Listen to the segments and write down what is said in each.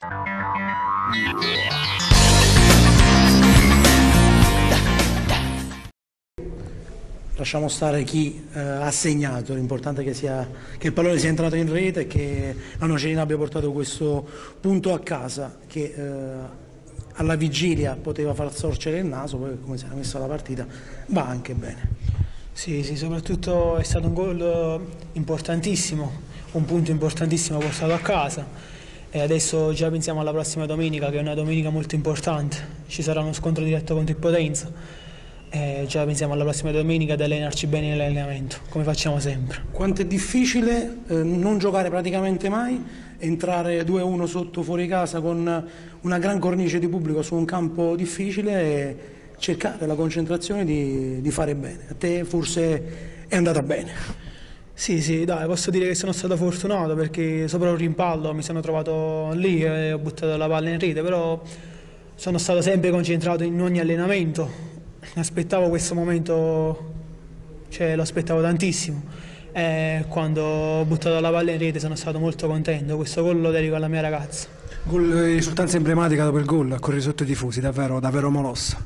Lasciamo stare chi ha segnato, l'importante è che il pallone sia entrato in rete e che la Nocerina abbia portato questo punto a casa che alla vigilia poteva far sorgere il naso, poi come si era messa la partita va anche bene. Sì, soprattutto è stato un gol importantissimo, un punto importantissimo portato a casa e adesso già pensiamo alla prossima domenica, che è una domenica molto importante, ci sarà uno scontro diretto contro il Potenza. Già pensiamo alla prossima domenica ad allenarci bene nell'allenamento, come facciamo sempre. Quanto è difficile non giocare praticamente mai, entrare 2-1 sotto fuori casa con una gran cornice di pubblico su un campo difficile e cercare la concentrazione di fare bene. A te forse è andata bene. Sì, dai, posso dire che sono stato fortunato perché sopra un rimpallo mi sono trovato lì e ho buttato la palla in rete, però sono stato sempre concentrato in ogni allenamento. Mi aspettavo questo momento, cioè lo aspettavo tantissimo e quando ho buttato la palla in rete sono stato molto contento. Questo gol lo dedico alla mia ragazza. Risultanza emblematica dopo il gol, a correre sotto i tifosi, davvero molossa.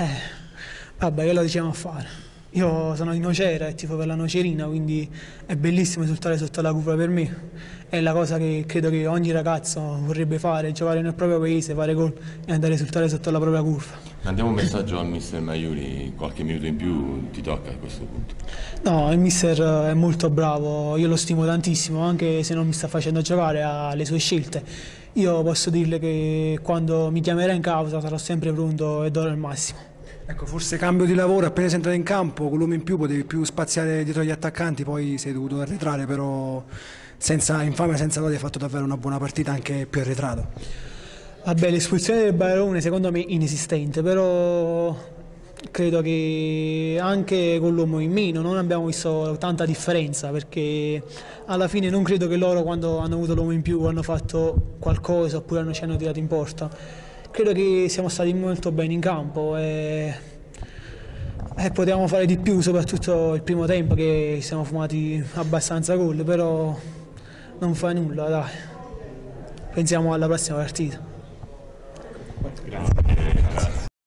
Vabbè, che lo diciamo a fare? Io sono di Nocera e tifo per la Nocerina, quindi è bellissimo risultare sotto la curva per me. È la cosa che credo che ogni ragazzo vorrebbe fare, giocare nel proprio paese, fare gol e andare a risultare sotto la propria curva. Mandiamo un messaggio al mister Maiuri, qualche minuto in più ti tocca a questo punto. No, il mister è molto bravo, io lo stimo tantissimo, anche se non mi sta facendo giocare, ha le sue scelte. Io posso dirle che quando mi chiamerà in causa sarò sempre pronto e darò il massimo. Ecco, forse cambio di lavoro, appena sei entrato in campo, con l'uomo in più potevi più spaziare dietro gli attaccanti, poi sei dovuto arretrare, però senza infamia, senza lode hai fatto davvero una buona partita, anche più arretrato. Vabbè, l'espulsione del Barone secondo me è inesistente, però credo che anche con l'uomo in meno non abbiamo visto tanta differenza, perché alla fine non credo che loro quando hanno avuto l'uomo in più hanno fatto qualcosa oppure ci hanno tirato in porta. Credo che siamo stati molto bene in campo e potevamo fare di più, soprattutto il primo tempo che ci siamo fumati abbastanza gol, però non fa nulla, dai. Pensiamo alla prossima partita. Grazie.